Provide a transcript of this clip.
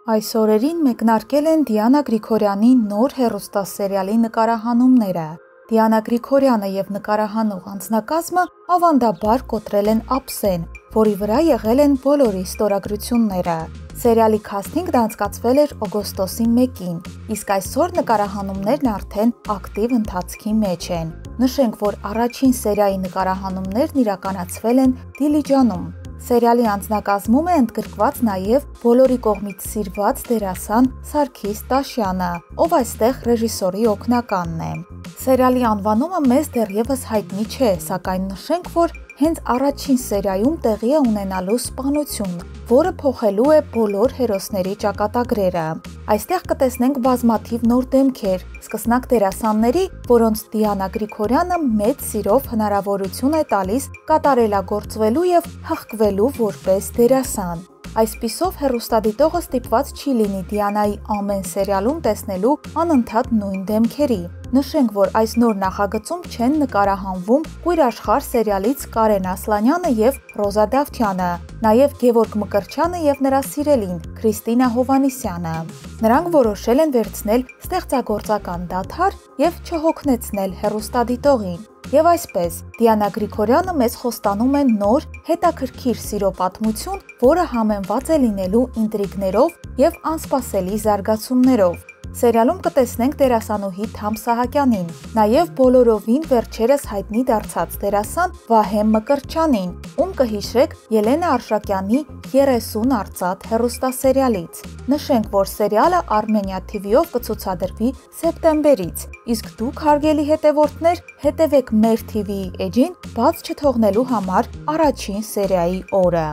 Այս օրերին մեկնարկել են Դիանա Գրիգորյանի նոր հեռուստասերիալի նկարահանումները։ Դիանա Գրիգորյանը և նկարահանող անձնակազմը ավանդաբար կոտրել են ափսեն, որի վրա եղել են բոլորի ստորագրությունները։ Սերիալի քասթինգն անցկացվել էր օգոստոսի 1-ին, իսկ այսօր նկարահանումներն արդեն ակտիվ ընթացքի մեջ են։ Նշենք, որ առաջին սերիայի նկարահանումներն իրականացվել են Դիլիջանում։ Սերիալի անձնակազմում է ընդգրկված նաև բոլորի կողմից սիրված դերասան Սարգիս Տաշյանը, ով այստեղ ռեժիսորի օգնականն է։ Սերիալի անվանումը մեզ դեռևս հայտնի չէ, սակայն նշենք, որ հենց առաջին սերիայում տեղի է ունենալու սպանություն, որը փոխելու է բոլոր հերոսների ճակատագրերը։ Այստեղ կտեսնենք բազմաթիվ նոր դեմքեր, սկսնակ դերասանների, որոնց Դիանա Գրիգորյանը մեծ սիրով հնարավորություն է տալիս կատարելագործվելու և հղկվելու որպես դերասան։ Այսպիսով հեռուստադիտողը ստիպված չի լինի Դիանայի ամեն սերիալում տեսնելու անընդհատ նույն դեմքերի։ Նշենք, որ այս նոր նախագծում չեն նկարահանվում Կույր սերիալից Կարեն Ասլանյանը և Ռոզա Դավթյանը, նաև Գևորգ Մկրտչյանը և նրա սիրելին Քրիստինա Հովհաննիսյանը։ Նրանք որոշել են վերցնել ստեղծագործական դադար և չհոգնեցնել հեռուստադիտողին։ Եվ այսպես, Դիանա Գրիգորյանը մեզ խոստանում է նոր, հետաքրքիր սիրո պատմություն, որը համեմված է լինելու ինտրիգներով և անսպասելի զարգացումներով։ Սերիալում կտեսնենք դերասանուհի Թամ Սահակյանին, նաև բոլորովին վերջերս հայտնի դարձած դերասան Վահե Մկրտչյանին, ում կհիշեք Ելենա Արշակյանի 30 արծաթ հեռուստասերիալից։ Նշենք, որ սերիալը Armenia TV-ով կցուցադրվի սեպտեմբերից, իսկ դուք, հարգելի հետևորդներ, հետևեք մեր TV-ի էջին բաց չթողնելու համար առաջին սերիայի օրը։